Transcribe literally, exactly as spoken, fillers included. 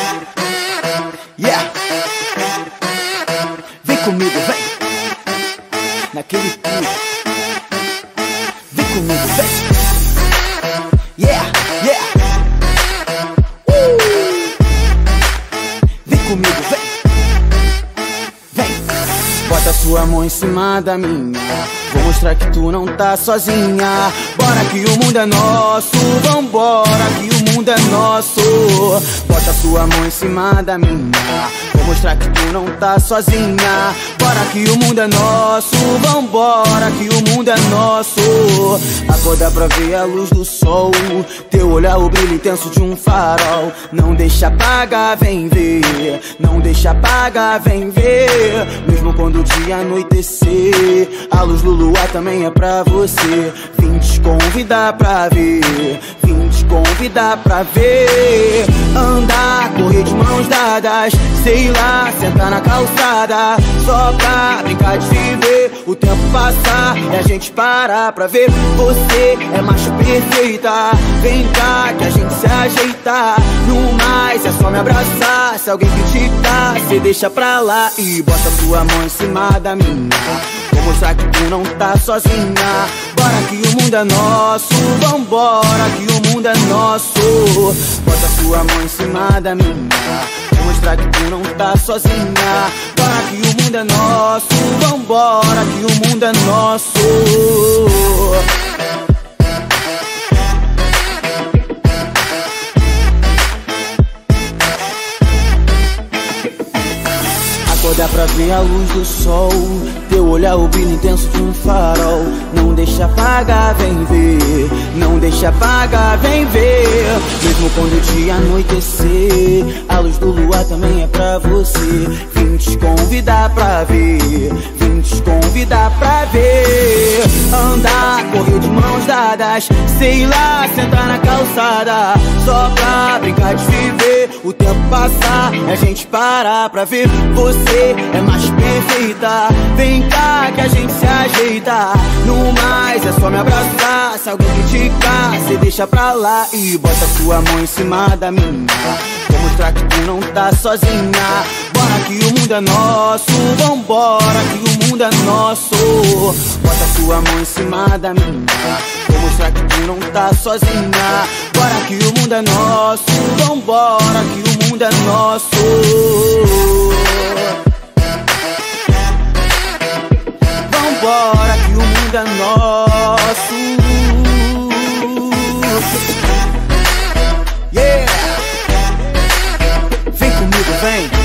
Yeah. Vem comigo, vem. Naquele pique. Vem comigo, vem. Yeah, yeah. Uh. Vem comigo, vem. Vem. Bota sua mão em cima da minha. Vou mostrar que tu não tá sozinha. Bora que o mundo é nosso. Vambora que o mundo é nosso. Bota sua mão em cima da minha. Vou mostrar que tu não tá sozinha. Bora que o mundo é nosso. Vambora que o mundo é nosso. Acorda pra ver a luz do sol. Teu olhar o brilho intenso de um farol. Não deixa apagar, vem ver. Não deixa apagar, vem ver. Mesmo quando o dia anoitecer, a luz do luar também é pra você. Vim te convidar pra ver. Vim te convidar pra ver. Andar, correr de mãos dadas. Sei lá, sentar na calçada. Só pra brincar de viver. O tempo passar e a gente parar pra ver. Você é macho perfeita. Vem cá que a gente se ajeita. No mais é só me abraçar. Se alguém criticar, cê deixa pra lá e bota sua mão em cima da minha. Vou mostrar que tu não tá sozinha. Bora que o mundo é nosso. Vambora que o mundo é nosso. Bota sua mão em cima da minha. Vou mostrar que tu não tá sozinha. Bora que o mundo é nosso. Vambora que o mundo é nosso. Acordar pra ver a luz do sol. Teu olhar o brilho intenso de um farol. Não deixa apagar, vem ver. Não deixa apagar, vem ver. Mesmo quando o dia anoitecer, a luz do luar também é pra você. Vim te convidar pra ver. Vim te convidar pra ver. Andar, correr de mãos dadas. Sei lá, sentar na calçada. Só pra brincar de viver. O tempo passar e a gente parar pra ver. Você é macho perfeita. Vem cá que a gente se ajeita. No mais é só me abraçar. Se alguém criticar, cê deixa pra lá e bota sua mão em cima da minha. Vou mostrar que tu não tá sozinha. Bora que o mundo é nosso. Vambora que o mundo é nosso. Bota sua mão em cima da minha. Vou mostrar que tu não tá sozinha. Bora que o mundo é nosso. Vambora que o mundo é nosso. Vambora que o mundo é nosso. Yeah. Vem comigo, vem.